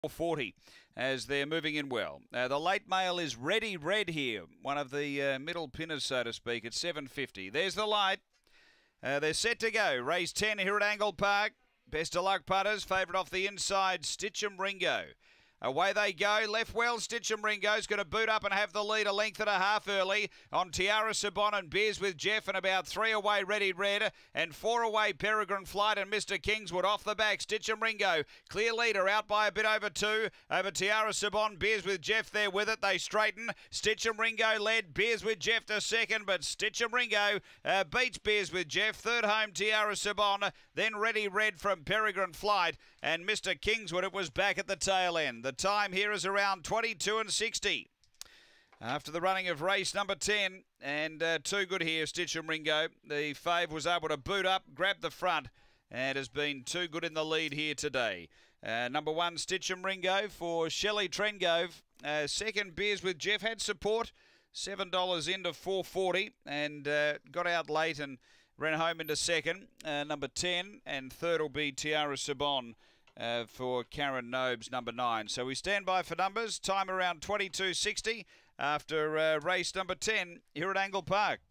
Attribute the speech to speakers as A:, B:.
A: 440 as they're moving in well. The late mail is Ready Red here, one of the middle pinners, so to speak, at 750. There's the light. They're set to go. Race 10 here at Angle Park. Best of luck putters. Favourite off the inside, Stitchem Ringo. Away they go. Left well, Stitchem Ringo's going to boot up and have the lead a length and a half early on Tiara Sabon and Beers with Jeff, and about 3 away Ready Red and 4 away Peregrine Flight and Mr. Kingswood off the back. Stitchem Ringo, clear leader, out by a bit over 2 over Tiara Sabon. Beers with Jeff there with it. They straighten. Stitchem Ringo led. Beers with Jeff to second, but Stitchem Ringo beats Beers with Jeff. Third home Tiara Sabon, then Ready Red from Peregrine Flight and Mr. Kingswood. It was back at the tail end. The time here is around 22 and 60. After the running of race number 10, and too good here, Stitchem Ringo. The fave was able to boot up, grab the front, and has been too good in the lead here today. Number 1, Stitchem Ringo for Shelley Trengove. Second, Beers with Jeff had support, $7 into 440, and got out late and ran home into second. Number 10, and third will be Tiara Sabon for Karen Nobes, number 9. So we stand by for numbers. Time around 22.60 after race number 10 here at Angle Park.